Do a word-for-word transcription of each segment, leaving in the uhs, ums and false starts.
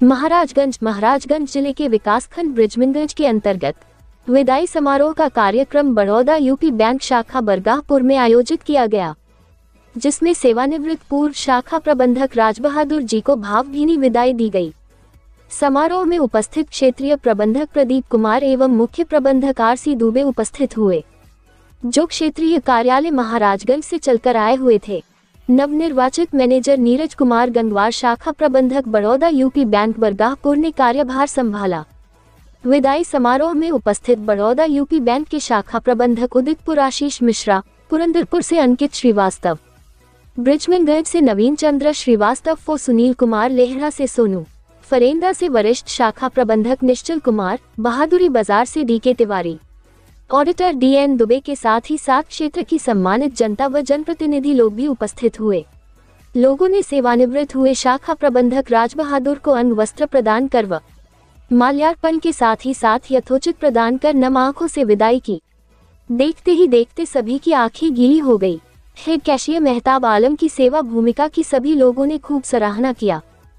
महाराजगंज महाराजगंज जिले के विकासखंड ब्रिजमनगंज के अंतर्गत विदाई समारोह का कार्यक्रम बड़ौदा यूपी बैंक शाखा बरगाहपुर में आयोजित किया गया, जिसमें सेवानिवृत्त पूर्व शाखा प्रबंधक राजबहादुर जी को भावभीनी विदाई दी गई। समारोह में उपस्थित क्षेत्रीय प्रबंधक प्रदीप कुमार एवं मुख्य प्रबंधक आर सी दुबे उपस्थित हुए, जो क्षेत्रीय कार्यालय महाराजगंज से चलकर आए हुए थे। नवनिर्वाचित मैनेजर नीरज कुमार गंगवार शाखा प्रबंधक बड़ौदा यूपी बैंक बरगाहपुर ने कार्यभार संभाला। विदाई समारोह में उपस्थित बड़ौदा यूपी बैंक के शाखा प्रबंधक उदितपुर आशीष मिश्रा, पुरंदरपुर से अंकित श्रीवास्तव, ब्रिजमनगंज से नवीन चंद्र श्रीवास्तव व सुनील कुमार लेहरा से सोनू, फरेंदा से वरिष्ठ शाखा प्रबंधक निश्चल कुमार, बहादुरी बाजार से D K Tiwari, auditor D N Dubey के साथ ही साथ क्षेत्र की सम्मानित जनता व जनप्रतिनिधि लोग भी उपस्थित हुए। लोगों ने सेवानिवृत्त हुए शाखा प्रबंधक राजबहादुर को अन्न वस्त्र प्रदान कर व माल्यार्पण के साथ ही साथ यथोचित प्रदान कर नम आंखों से विदाई की। देखते ही देखते सभी की आंखें गीली हो गई। हेड कैशियर मेहताब आलम की सेवा भूमिका की सभी लोगों ने खूब सराहना किया।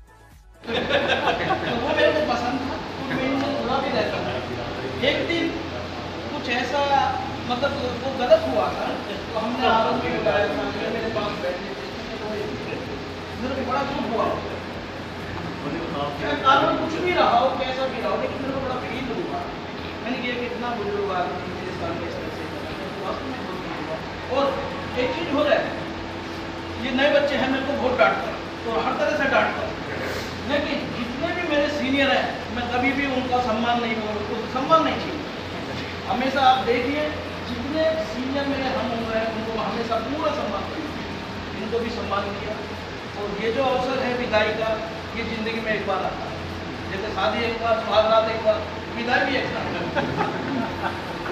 एक दिन कुछ ऐसा मतलब वो गलत हुआ था, तो हमने आरोप भी लगाया था, मेरे पास बैठे थे, मेरे को बड़ा दुख हुआ। कानून कुछ भी रहा हो, कैसा भी रहा हो, लेकिन मेरे को बड़ा फील हुआ। मैंने कहा कि इतना बुजुर्ग आदमी मेरे सामने इस तरह से वास्तव में बहुत दुख हुआ। और एक चीज हो रहा है, ये नए बच्चे हैं, मेरे को बहुत डांटता है, तो हर तरह से डांटता है, लेकिन जितने भी मेरे सीनियर हैं, मैं कभी भी उनका सम्मान नहीं करूँ, सम्मान नहीं चाहिए। हमेशा आप देखिए, जितने सीनियर मेरे हम उम्र हैं, उनको हमेशा पूरा सम्मान करिए, इनको भी सम्मान किया। और ये जो अवसर है विदाई का, ये जिंदगी में एक बार आता है, जैसे शादी एक बार, सुहागरात एक बार, विदाई भी एक बार।